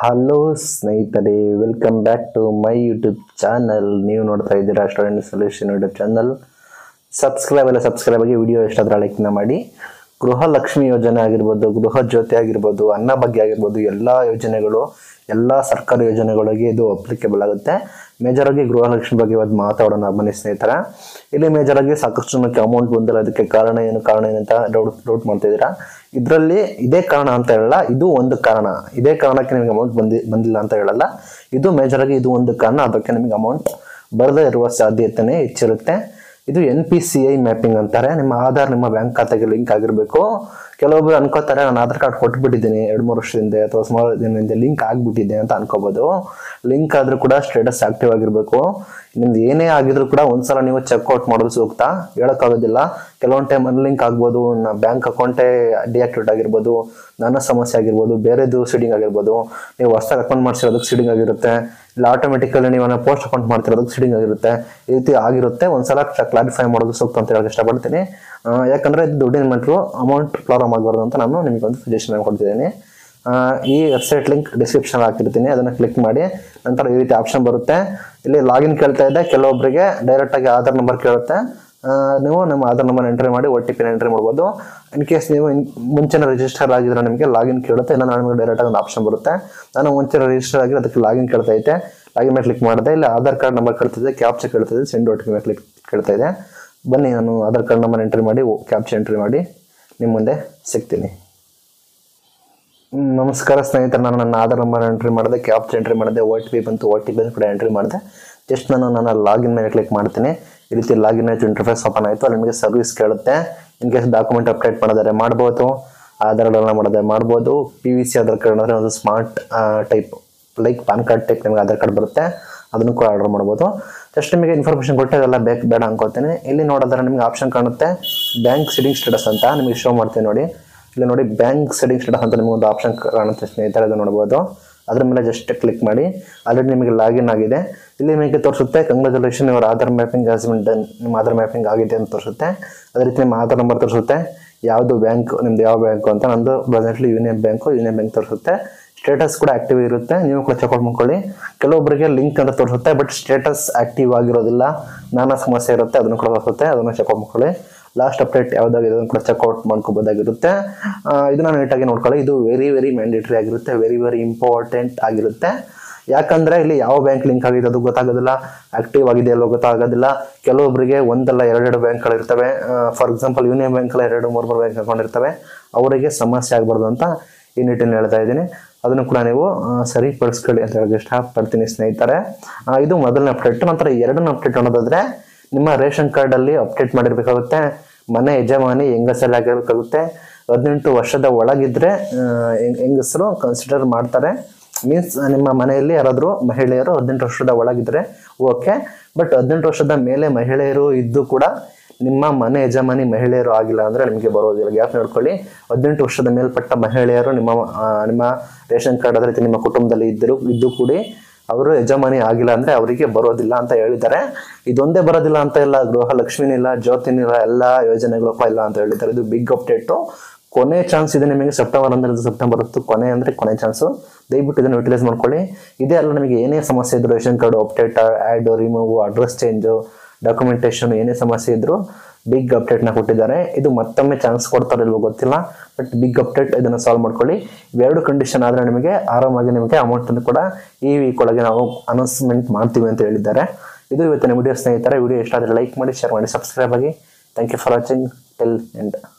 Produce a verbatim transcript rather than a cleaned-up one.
Hello ಸ್ನೇಹಿತರೆ, welcome back to my YouTube channel. ನೀವು ನೋಡ್ತಾ ಇದ್ದೀರಾ student solution YouTube channel. Subscribe ಎಲ್ಲ ಸಬ್ಸ್ಕ್ರೈಬ್ ಆಗಿ ವಿಡಿಯೋ ಎಷ್ಟಾದ್ರೆ ಲೈಕ್ನ ಮಾಡಿ. ಗೃಹಲಕ್ಷ್ಮಿ ಯೋಜನೆ ಆಗಿರ್ಬೋದು, ಗೃಹ ಜ್ಯೋತಿ ಆಗಿರ್ಬೋದು, ಅನ್ನಭಾಗ್ಯ ಆಗಿರ್ಬೋದು, ಎಲ್ಲ ಯೋಜನೆಗಳು ಎಲ್ಲ ಸರ್ಕಾರಿ ಯೋಜನೆಗಳಿಗೆ ಇದು ಅಪ್ಲಿಕೇಬಲ್ ಆಗುತ್ತೆ. ಮೇಜರ್ ಆಗಿ ಗೃಹಲಕ್ಷ್ಮಿ ಬಗ್ಗೆ ಇವತ್ತು ಮಾತಾಡೋಣ ಬನ್ನಿ ಸ್ನೇಹಿತರೆ. ಇಲ್ಲಿ ಮೇಜರ್ ಆಗಿ ಸಾಕಷ್ಟು ಜನಕ್ಕೆ ಅಮೌಂಟ್ ಬಂದಿಲ್ಲ. ಅದಕ್ಕೆ ಕಾರಣ ಏನು ಕಾರಣ ಏನಂತ ಡೌಟ್ ಡೌಟ್ ಮಾಡ್ತಾ ಇದ್ದೀರಾ. ಇದರಲ್ಲಿ ಇದೇ ಕಾರಣ ಅಂತ ಹೇಳಲ್ಲ, ಇದು ಒಂದು ಕಾರಣ. ಇದೇ ಕಾರಣಕ್ಕೆ ನಿಮಗೆ ಅಮೌಂಟ್ ಬಂದಿ ಬಂದಿಲ್ಲ ಅಂತ ಹೇಳಲ್ಲ. ಇದು ಮೇಜರ್ ಆಗಿ ಇದು ಒಂದು ಕಾರಣ, ಅದಕ್ಕೆ ನಿಮಗೆ ಅಮೌಂಟ್ ಬರದೇ ಇರುವ ಸಾಧ್ಯತೆನೇ ಹೆಚ್ಚಿರುತ್ತೆ. ಇದು N P C I mapping ಅಂತಾರೆ. ನಿಮ್ಮ ಆಧಾರ್ ನಿಮ್ಮ ಬ್ಯಾಂಕ್ ಖಾತೆಗೆ ಲಿಂಕ್ ಆಗಿರಬೇಕು. ಕೆಲವೊಬ್ರು ಅನ್ಕೋತಾರೆ, ನಾನು ಆಧಾರ್ ಕಾರ್ಡ್ ಕೊಟ್ಬಿಟ್ಟಿದ್ದೀನಿ ಎರಡು ಮೂರು ವರ್ಷದಿಂದ ಅಥವಾ ಸುಮಾರು ದಿನದಿಂದ ಲಿಂಕ್ ಆಗ್ಬಿಟ್ಟಿದೆ ಅಂತ ಅನ್ಕೋಬಹುದು. ಲಿಂಕ್ ಆದ್ರೂ ಕೂಡ ಸ್ಟೇಟಸ್ ಆಕ್ಟಿವ್ ಆಗಿರ್ಬೇಕು. ನಿಮ್ದು ಏನೇ ಆಗಿದ್ರು ಕೂಡ ಒಂದ್ಸಲ ನೀವು ಚೆಕ್ಔಟ್ ಮಾಡೋದು ಸೂಕ್ತ. ಹೇಳೋಕ್ಕಾಗೋದಿಲ್ಲ, ಕೆಲವೊಂದು ಟೈಮ್ ಅನ್ಲಿಂಕ್ ಆಗ್ಬೋದು, ಬ್ಯಾಂಕ್ ಅಕೌಂಟೇ ಡಿಆಕ್ಟಿವೇಟ್ ಆಗಿರ್ಬೋದು, ನನ್ನ ಸಮಸ್ಯೆ ಆಗಿರ್ಬೋದು, ಬೇರೆದು ಸೀಡಿಂಗ್ ಆಗಿರ್ಬೋದು, ನೀವು ಹೊಸದಾಗಿ ಅಕೌಂಟ್ ಮಾಡಿಸಿರೋದಕ್ಕೆ ಸೀಡಿಂಗ್ ಆಗಿರುತ್ತೆ, ಇಲ್ಲ ಆಟೋಮೆಟಿಕಲಿ ನೀವು ಪೋಸ್ಟ್ ಅಕೌಂಟ್ ಮಾಡ್ತಿರೋದಕ್ಕೆ ಸೀಡಿಂಗ್ ಆಗಿರುತ್ತೆ. ಈ ರೀತಿ ಆಗಿರುತ್ತೆ. ಒಂದ್ಸಲ ಕ್ಲಾರಿಫೈ ಮಾಡೋದು ಸೂಕ್ತ ಅಂತ ಹೇಳಕ್ಕೆ ಇಷ್ಟಪಡ್ತೀನಿ. ಯಾಕಂದ್ರೆ ಇದು ದುಡ್ಡಿನ ಮೆಟ್ರು ಅಮೌಂಟ್ ಪ್ರಾಬ್ಲಮ್ ಆಗಬಾರ್ದು ಅಂತ ನಾನು ನಿಮಗೆ ಒಂದು ಸಜೆಷನ್ ಕೊಡ್ತಿದ್ದೀನಿ. ಈ ವೆಬ್ಸೈಟ್ ಲಿಂಕ್ ಡಿಸ್ಕ್ರಿಪ್ಷನ್ ಹಾಕಿರ್ತೀನಿ, ಅದನ್ನು ಕ್ಲಿಕ್ ಮಾಡಿ. ನಂತರ ಈ ರೀತಿ ಆಪ್ಷನ್ ಬರುತ್ತೆ. ಇಲ್ಲಿ ಲಾಗಿನ್ ಕೇಳ್ತಾ ಇದೆ. ಕೆಲವೊಬ್ಬರಿಗೆ ಡೈರೆಕ್ಟ್ ಆಗಿ ಆಧಾರ್ ನಂಬರ್ ಕೇಳುತ್ತೆ. ನೀವು ನಮ್ಮ ಆಧಾರ್ ನಂಬರ್ ಎಂಟ್ರಿ ಮಾಡಿ ಒ ಟಿ ಪಿನ ಎಂಟ್ರಿ ಮಾಡ್ಬೋದು. ಇನ್ ಕೇಸ್ ನೀವು ಮುಂಚೆನೇ ರಿಜಿಸ್ಟರ್ ಆಗಿದ್ರೆ ನಿಮಗೆ ಲಾಗಿನ್ ಕೇಳುತ್ತೆ, ಇಲ್ಲ ನಿಮಗೆ ಡೈರೆಕ್ಟ್ ಆಗಿ ಒಂದು ಆಪ್ಷನ್ ಬರುತ್ತೆ. ನಾನು ಮುಂಚೆ ರಿಜಿಸ್ಟರ್ ಆಗಿರೋ ಅದಕ್ಕೆ ಲಾಗಿನ್ ಕೇಳ್ತಾ ಐತೆ. ಲಾಗಿನ್ ಮೇಲೆ ಕ್ಲಿಕ್ ಮಾಡಿದೆ. ಇಲ್ಲ ಆಧಾರ್ ಕಾರ್ಡ್ ನಂಬರ್ ಕೇಳ್ತಿದೆ, ಕ್ಯಾಪ್ಚಾ ಕೇಳ್ತಿದೆ, ಸೆಂಡ್ ಒ ಟಿ ಪಿ ಮೇಲೆ ಕ್ಲಿಕ್ ಕೇಳ್ತಾ ಇದೆ. ಬನ್ನಿ, ನಾನು ಆಧಾರ್ ಕಾರ್ಡ್ ನಂಬರ್ ಎಂಟ್ರಿ ಮಾಡಿ ಕ್ಯಾಪ್ಚಾ ಎಂಟ್ರಿ ಮಾಡಿ ನಿಮ್ಮ ಮುಂದೆ ಸಿಗ್ತೀನಿ. ನಮಸ್ಕಾರ ಸ್ನೇಹಿತರೆ, ನಾನು ನನ್ನ ಆಧಾರ್ ನಂಬರ್ ಎಂಟ್ರಿ ಮಾಡಿದೆ, ಕ್ಯಾಪ್ಚಾ ಎಂಟ್ರಿ ಮಾಡಿದೆ, ಒ ಟಿ ಪಿ ಬಂತು, ಒ ಟಿ ಪಿ ಕೂಡ ಎಂಟ್ರಿ ಮಾಡಿದೆ. ಜಸ್ಟ್ ನಾನು ನನ್ನ ಲಾಗಿನ್ ಮೇಲೆ ಕ್ಲಿಕ್ ಮಾಡ್ತೀನಿ. ಈ ರೀತಿ ಲಾಗಿನ್ ಆಯಿತು, ಇಂಟರ್ಫೇಸ್ ಓಪನ್ ಆಯಿತು. ಅಲ್ಲಿ ನಿಮಗೆ ಸರ್ವಿಸ್ ಕೇಳುತ್ತೆ. ಇನ್ ಕೇಸ್ ಡಾಕ್ಯುಮೆಂಟ್ ಅಪ್ಡೇಟ್ ಮಾಡಿದರೆ ಮಾಡ್ಬೋದು, ಆಧಾರ್ ಕಾರ್ಡ್ ಮಾಡಿದ್ರೆ ಮಾಡ್ಬೋದು. P V C Aadhaar card ಅಂದರೆ ಒಂದು smart type like PAN card type ನಿಮಗೆ ಆಧಾರ್ ಕಾರ್ಡ್ ಬರುತ್ತೆ, ಅದನ್ನು ಕೂಡ ಆರ್ಡರ್ ಮಾಡ್ಬೋದು. ಜಸ್ಟ್ ನಿಮಗೆ ಇನ್ಫಾರ್ಮೇಷನ್ ಕೊಟ್ಟೆ ಎಲ್ಲ ಬೇಕು ಬೇಡ ಅನ್ಕೋತೀನಿ. ಇಲ್ಲಿ ನೋಡಿದ್ರೆ ನಿಮಗೆ ಆಪ್ಷನ್ ಕಾಣುತ್ತೆ ಬ್ಯಾಂಕ್ ಸೀಡಿಂಗ್ ಸ್ಟೇಟಸ್ ಅಂತ. ನಿಮಗೆ ಶೋ ಮಾಡ್ತೀನಿ ನೋಡಿ. ಇಲ್ಲಿ ನೋಡಿ, ಬ್ಯಾಂಕ್ ಸೀಡಿಂಗ್ ಸ್ಟೇಟಸ್ ಅಂತ ನಿಮಗೆ ಒಂದು ಆಪ್ಷನ್ ಕಾಣುತ್ತೆ ಸ್ನೇಹಿತರೆ, ಅದು ನೋಡ್ಬೋದು. ಅದ್ರ ಮೇಲೆ ಜಸ್ಟ್ ಕ್ಲಿಕ್ ಮಾಡಿ. ಆಲ್ರೆಡಿ ನಿಮಗೆ ಲಾಗಿನ್ ಆಗಿದೆ. ಇಲ್ಲಿ ನಿಮಗೆ ತೋರಿಸುತ್ತೆ congratulation your Aadhaar mapping has been done. ನಿಮ್ಮ ಆಧಾರ್ ಮ್ಯಾಪಿಂಗ್ ಆಗಿದೆ ಅಂತ ತೋರಿಸುತ್ತೆ. ಅದೇ ರೀತಿ ನಿಮ್ಮ ಆಧಾರ್ ನಂಬರ್ ತೋರಿಸುತ್ತೆ, ಯಾವುದು ಬ್ಯಾಂಕ್ ನಿಮ್ದು ಯಾವ ಬ್ಯಾಂಕು ಅಂತ. ನಂದು presently union bank, union bank ತೋರಿಸುತ್ತೆ. ಸ್ಟೇಟಸ್ ಕೂಡ ಆಕ್ಟಿವ್ ಇರುತ್ತೆ, ನೀವು ಕೂಡ ಚೆಕ್ಔಟ್ ಮಾಡ್ಕೊಳ್ಳಿ. ಕೆಲವೊಬ್ಬರಿಗೆ ಲಿಂಕ್ ಅಂತ ತೋರಿಸುತ್ತೆ, ಬಟ್ ಸ್ಟೇಟಸ್ ಆಕ್ಟಿವ್ ಆಗಿರೋದಿಲ್ಲ, ನಾನಾ ಸಮಸ್ಯೆ ಇರುತ್ತೆ, ಅದನ್ನು ಕೂಡ ತೋರಿಸುತ್ತೆ, ಅದನ್ನು ಚೆಕ್ಔಟ್ ಮಾಡ್ಕೊಳ್ಳಿ. ಲಾಸ್ಟ್ ಅಪ್ಡೇಟ್ ಯಾವುದಾಗಿದೆ ಅದನ್ನು ಕೂಡ ಚೆಕ್ಔಟ್ ಮಾಡ್ಕೋಬೋದಾಗಿರುತ್ತೆ. ಇದನ್ನ ನೀಟಾಗಿ ನೋಡ್ಕೊಳ್ಳಿ. ಇದು ವೆರಿ ವೆರಿ ಮ್ಯಾಂಡೇಟರಿ ಆಗಿರುತ್ತೆ, ವೆರಿ ವೆರಿ ಇಂಪಾರ್ಟೆಂಟ್ ಆಗಿರುತ್ತೆ. ಯಾಕಂದ್ರೆ ಇಲ್ಲಿ ಯಾವ ಬ್ಯಾಂಕ್ ಲಿಂಕ್ ಆಗಿದೆ ಅದು ಗೊತ್ತಾಗೋದಿಲ್ಲ, ಆಕ್ಟಿವ್ ಆಗಿದೆ ಅಲ್ಲೋ ಗೊತ್ತಾಗೋದಿಲ್ಲ. ಕೆಲವೊಬ್ಬರಿಗೆ ಒಂದಲ್ಲ ಎರಡೆರಡು ಬ್ಯಾಂಕ್ಗಳು ಇರ್ತವೆ. ಫಾರ್ ಎಕ್ಸಾಂಪಲ್ ಯೂನಿಯನ್ ಬ್ಯಾಂಕಲ್ಲಿ ಎರಡು ಮೂರು ಮೂರು ಬ್ಯಾಂಕ್ ಅಕೌಂಟ್ ಇರ್ತವೆ. ಅವರಿಗೆ ಸಮಸ್ಯೆ ಆಗಬಾರ್ದು ಅಂತ ಈ ನಿಟ್ಟಿನಲ್ಲಿ ಹೇಳ್ತಾ ಇದ್ದೀನಿ. ಅದನ್ನು ಕೂಡ ನೀವು ಸರಿಪಡಿಸ್ಕೊಳ್ಳಿ ಅಂತ ಹೇಳಕ್ಕೆ ಇಷ್ಟಪಡ್ತೀನಿ ಸ್ನೇಹಿತರೆ. ಇದು ಮೊದಲನೇ ಅಪ್ಡೇಟ್. ನಂತರ ಎರಡನೇ ಅಪ್ಡೇಟ್ ಅನ್ನೋದಾದ್ರೆ, ನಿಮ್ಮ ರೇಷನ್ ಕಾರ್ಡಲ್ಲಿ ಅಪ್ಡೇಟ್ ಮಾಡಿರ್ಬೇಕಾಗುತ್ತೆ. ಮನೆ ಯಜಮಾನಿ ಹೆಂಗಸಲ್ಲಿ ಆಗಿರ್ಬೇಕಾಗುತ್ತೆ. ಹದಿನೆಂಟು ವರ್ಷದ ಒಳಗಿದ್ರೆ ಹೆಂಗಸರು ಕನ್ಸಿಡರ್ ಮಾಡ್ತಾರೆ. ಮೀನ್ಸ್ ನಿಮ್ಮ ಮನೆಯಲ್ಲಿ ಯಾರಾದರೂ ಮಹಿಳೆಯರು ಹದಿನೆಂಟು ವರ್ಷದ ಒಳಗಿದ್ರೆ ಓಕೆ. ಬಟ್ ಹದಿನೆಂಟು ವರ್ಷದ ಮೇಲೆ ಮಹಿಳೆಯರು ಇದ್ದು ಕೂಡ ನಿಮ್ಮ ಮನೆ ಯಜಮಾನಿ ಮಹಿಳೆಯರು ಆಗಿಲ್ಲ ಅಂದ್ರೆ ನಿಮಗೆ ಬರೋದಿಲ್ಲ. ಗ್ಯಾಪ್ ನೋಡ್ಕೊಳ್ಳಿ. ಹದಿನೆಂಟು ವರ್ಷದ ಮೇಲ್ಪಟ್ಟ ಮಹಿಳೆಯರು ನಿಮ್ಮ ನಿಮ್ಮ ರೇಷನ್ ಕಾರ್ಡ್ ಅದೇ ರೀತಿ ನಿಮ್ಮ ಕುಟುಂಬದಲ್ಲಿ ಇದ್ದರು ಇದ್ದು ಕೂಡಿ ಅವರು ಯಜಮಾನಿ ಆಗಿಲ್ಲ ಅಂದ್ರೆ ಅವರಿಗೆ ಬರೋದಿಲ್ಲ ಅಂತ ಹೇಳಿದ್ದಾರೆ. ಇದೊಂದೇ ಬರೋದಿಲ್ಲ ಅಂತ ಇಲ್ಲ, ಗೃಹಲಕ್ಷ್ಮಿನಿಲ್ಲ, ಜ್ಯೋತಿನಿಲ್ಲ, ಎಲ್ಲ ಯೋಜನೆಗಳು ಇಲ್ಲ ಅಂತ ಹೇಳಿದ್ದಾರೆ. ಇದು ಬಿಗ್ ಅಪ್ಡೇಟು. ಕೊನೆ ಚಾನ್ಸ್ ಇದೆ ನಿಮಗೆ. ಸೆಪ್ಟೆಂಬರ್ ಅಂದ್ರೆ ಸೆಪ್ಟೆಂಬರ್ ಹತ್ತು ಕೊನೆ ಅಂದ್ರೆ ಕೊನೆ ಚಾನ್ಸು. ದಯವಿಟ್ಟು ಇದನ್ನು ಯುಟಿಲೈಸ್ ಮಾಡ್ಕೊಳ್ಳಿ. ಇದೇ ಅಲ್ಲ, ನಿಮಗೆ ಏನೇ ಸಮಸ್ಯೆ ಇದ್ರು, ration card update, add, remove, address change, documentation ಏನೇ ಸಮಸ್ಯೆ ಇದ್ರು ಬಿಗ್ ಅಪ್ಡೇಟ್ನ ಕೊಟ್ಟಿದ್ದಾರೆ. ಇದು ಮತ್ತೊಮ್ಮೆ ಚಾನ್ಸ್ ಕೊಡ್ತಾರೆ ಇಲ್ವೋ ಗೊತ್ತಿಲ್ಲ, ಬಟ್ ಬಿಗ್ ಅಪ್ಡೇಟ್. ಇದನ್ನು ಸಾಲ್ವ್ ಮಾಡ್ಕೊಳ್ಳಿ. ಇವೆರಡು ಕಂಡೀಷನ್ ಆದರೆ ನಿಮಗೆ ಆರಾಮಾಗಿ ನಿಮಗೆ ಅಮೌಂಟನ್ನು ಕೂಡ ಈ ವೀಕ್ ಒಳಗೆ ನಾವು ಅನೌನ್ಸ್ಮೆಂಟ್ ಮಾಡ್ತೀವಿ ಅಂತ ಹೇಳಿದ್ದಾರೆ. ಇದು ಇವತ್ತಿನ ವಿಡಿಯೋ ಸ್ನೇಹಿತರೆ. ವಿಡಿಯೋ ಇಷ್ಟ ಆದರೆ ಲೈಕ್ ಮಾಡಿ, ಶೇರ್ ಮಾಡಿ, ಸಬ್ಸ್ಕ್ರೈಬ್ ಆಗಿ. Thank you for watching till end.